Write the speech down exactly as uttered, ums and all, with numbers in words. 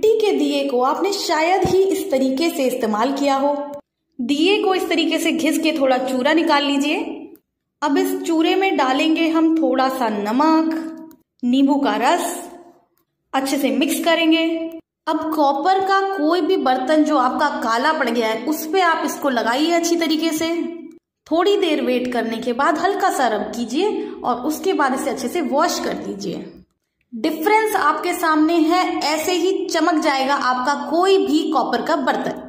मिट्टी के दिए को आपने शायद ही इस तरीके से इस्तेमाल किया हो। दिए को इस तरीके से घिस के थोड़ा चूरा निकाल लीजिए। अब इस चूरे में डालेंगे हम थोड़ा सा नमक, नींबू का रस, अच्छे से मिक्स करेंगे। अब कॉपर का कोई भी बर्तन जो आपका काला पड़ गया है उस पे आप इसको लगाइए अच्छी तरीके से। थोड़ी देर वेट करने के बाद हल्का सा रब कीजिए और उसके बाद इसे अच्छे से वॉश कर दीजिए। डिफरेंस आपके सामने है, ऐसे ही चमक जाएगा आपका कोई भी कॉपर का बर्तन।